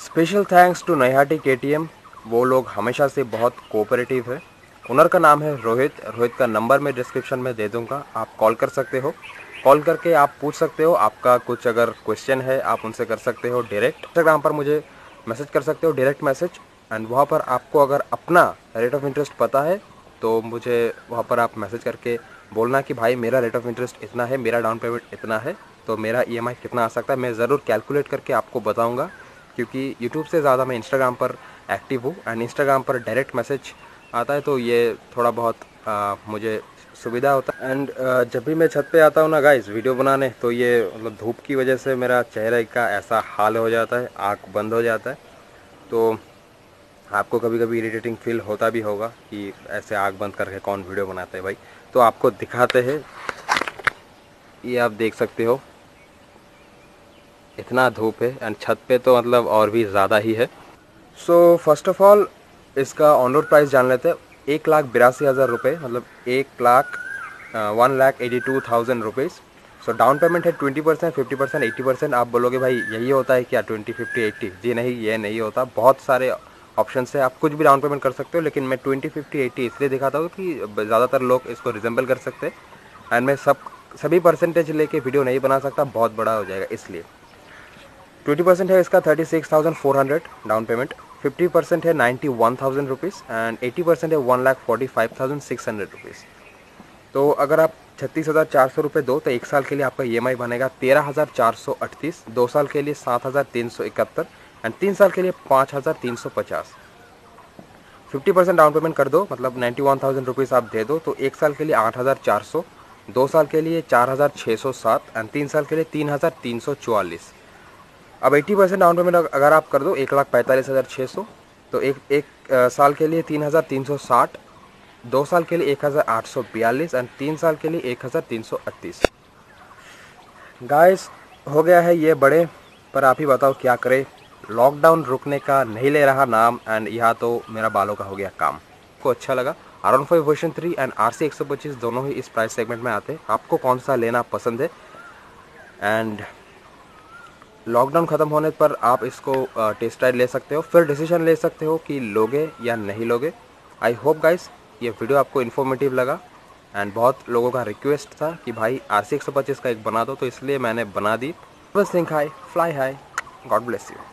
Special thanks to Naihati KTM। वो लोग हमेशा से बहुत कोऑपरेटिव है। ओनर का नाम है रोहित। रोहित का नंबर मैं डिस्क्रिप्शन में दे दूंगा, आप कॉल कर सकते हो। कॉल करके आप पूछ सकते हो, आपका कुछ अगर क्वेश्चन है आप उनसे कर सकते हो डायरेक्ट। इंस्टाग्राम पर मुझे मैसेज कर सकते हो, डायरेक्ट मैसेज। एंड वहाँ पर आपको अगर अपना रेट ऑफ इंटरेस्ट पता है तो मुझे वहाँ पर आप मैसेज करके बोलना कि भाई मेरा रेट ऑफ इंटरेस्ट इतना है, मेरा डाउन पेमेंट इतना है, तो मेरा EMI कितना आ सकता है। मैं ज़रूर कैलकुलेट करके आपको बताऊँगा, क्योंकि यूट्यूब से ज़्यादा मैं इंस्टाग्राम पर एक्टिव हूँ। एंड इंस्टाग्राम पर डायरेक्ट मैसेज आता है तो ये थोड़ा बहुत मुझे सुविधा होता है। एंड जब भी मैं छत पे आता हूँ ना गाइस वीडियो बनाने, तो ये मतलब धूप की वजह से मेरा चेहरे का ऐसा हाल हो जाता है, आँख बंद हो जाता है। तो आपको कभी कभी इरिटेटिंग फील होता भी होगा कि ऐसे आँख बंद करके कौन वीडियो बनाता है भाई। तो आपको दिखाते हैं, ये आप देख सकते हो इतना धूप है। एंड छत पे तो मतलब और भी ज़्यादा ही है। सो फर्स्ट ऑफ ऑल इसका ऑन रोड प्राइस जान लेते हैं। 1,82,000 रुपये, मतलब 1,82,000 रुपीज़। सो डाउन पेमेंट है 20%, 50%, 80%। आप बोलोगे भाई यही होता है क्या 20, 50, 80? जी नहीं, ये नहीं होता। बहुत सारे ऑप्शन है, आप कुछ भी डाउन पेमेंट कर सकते हो, लेकिन मैं 20, 50, 80 इसलिए दिखाता हूँ कि ज़्यादातर लोग इसको रिजेंबल कर सकते हैं। एंड मैं सभी परसेंटेज लेके वीडियो नहीं बना सकता, बहुत बड़ा हो जाएगा, इसलिए 20% है इसका 36,400 डाउन पेमेंट, 50% है 91,000 रुपीज़ एंड 80% है 1,45,600 रुपीज़। तो अगर आप 36,400 रुपये दो तो एक साल के लिए आपका EMI बनेगा 13,438, 2 साल के लिए 7,371 एंड 3 साल के लिए 5,350। 50% डाउन पेमेंट कर दो, मतलब 91,000 रुपीज़ आप दे दो, तो एक साल के लिए 8,400, 2 साल के लिए 4,607 एंड 3 साल के लिए 3,344। अब 80% डाउन पेमेंट अगर आप कर दो 1,45,600, तो एक साल के लिए 3,360, 2 साल के लिए 1,842 एंड 3 साल के लिए 1,338। गाइस हो गया है ये बड़े, पर आप ही बताओ क्या करें। लॉकडाउन रुकने का नहीं ले रहा नाम, एंड यहाँ तो मेरा बालों का हो गया काम। को अच्छा लगा R15 वर्जन 3 एंड RC 125 दोनों ही इस प्राइस सेगमेंट में आते हैं। आपको कौन सा लेना पसंद है? एंड लॉकडाउन ख़त्म होने पर आप इसको टेस्ट राइड ले सकते हो, फिर डिसीजन ले सकते हो कि लोगे या नहीं लोगे। आई होप गाइस ये वीडियो आपको इन्फॉर्मेटिव लगा। एंड बहुत लोगों का रिक्वेस्ट था कि भाई RC 125 का एक बना दो, तो इसलिए मैंने बना दी। बस think high, fly high, god bless you.